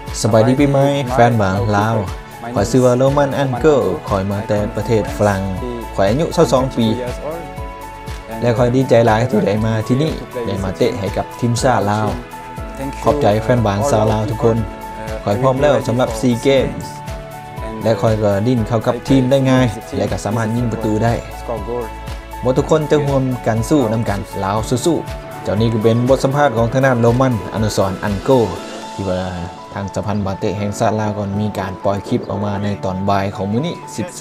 สบายดีปีใหม่แฟนบางลาวขอยชื่อว่าโรมันแอนเกิลคอยมาแต่ประเทศฝรั่งขอยอายุ22ปีและคอยดีใจหลายที่ได้มาที่นี่ได้มาเตะให้กับทีมชาติลาวขอบใจแฟนบางชาวลาวทุกคนขอยพร้อมแล้วสำหรับซีเกมส์และคอยก็ดิ้นเข้ากับทีมได้ง่ายและก็สามารถยิงประตูได้หมดทุกคนจะร่วมกันสู้นำกันลาวสู้ๆเจ้านี้ก็เป็นบทสัมภาษณ์ของทางด้านโรมันอนุสรณ์อันโกที่ว่าทางสหพันธ์บาเตะแห่งชาติลาวก็มีการปล่อยคลิปออกมาในตอนบ่ายของมื้อนี้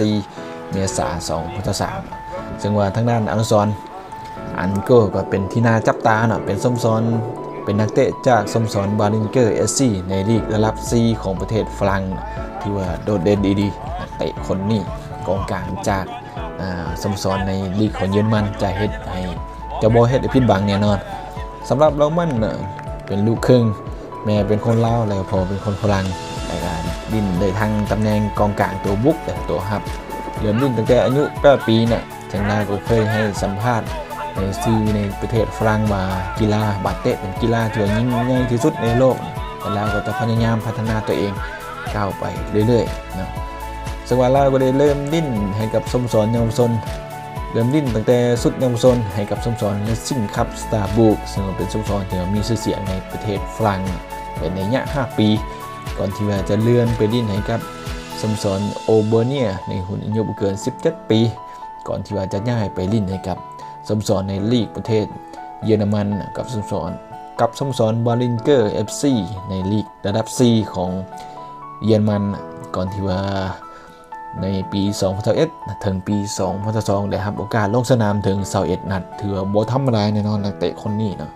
14 เมษายน 2023ซึ่งว่าทางด้านอนุสรณ์อันโกก็เป็นที่น่าจับตาเนาะเป็นสโมสรเป็นนักเตะจากสโมสรบาลิงเกอร์ SC ในลีกระดับ C ของประเทศฝรั่งที่ว่าโดดเด่นดีๆนักเตะคนนี้กองกลางจากสโมสรในลีกของเยอรมันจะเฮ็ดให้เจ้าบ่เฮ็ดให้ผิดหวังแน่นอนสำหรับโรมันเป็นลูกครึ่งแม่เป็นคนลาวแล้วพ่อเป็นคนฝรั่งในการดิ้นได้ทั้งตำแหน่งกองกลางตัวบุกและตัวรับเริ่มดิ้นตั้งแต่อายุ8 ปีเนี่ยทางนายก็เคยให้สัมภาษณ์ในสื่อในประเทศฝรั่งว่ากีฬาบาเตะเป็นกีฬาที่ยิ่งใหญ่ที่สุดในโลกแต่ลาวก็จะพยายามพัฒนาตัวเองก้าวไปเรื่อยๆเนาะซึ่งว่าลาวก็ได้เริ่มดิ้นให้กับสโมสรเยาวชนเริ่มดิ้นตั้งแต่สุดเยาวชนให้กับสโมสรเลสซิ่งคัพสตาร์บุกซึ่งเป็นสโมสรที่มีชื่อเสียงในประเทศฝรั่งเป็นในระยะ5 ปีก่อนที่ว่าจะเลื่อนไปดิ้นให้กับสโมสรโอเบอร์เนียในหุ่นอายุเกิน17 ปีก่อนที่ว่าจะย้ายไปดิ้นให้กับสโมสรในลีกประเทศเยอรมันกับสโมสรบาลิงเกอร์ FC ในลีกระดับ C ของเยอรมันก่อนที่ว่าในปี2021ถึงปี2022ได้รับโอกาสลงสนามถึง21 นัดถือว่าบ่ธรรมดาแน่นอนนักเตะคนนี้เนาะ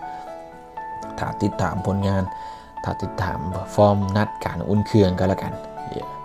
ถ้าติดตามผลงานถ้าติดตามฟอร์มนัดการอุ่นเครื่องก็แล้วกัน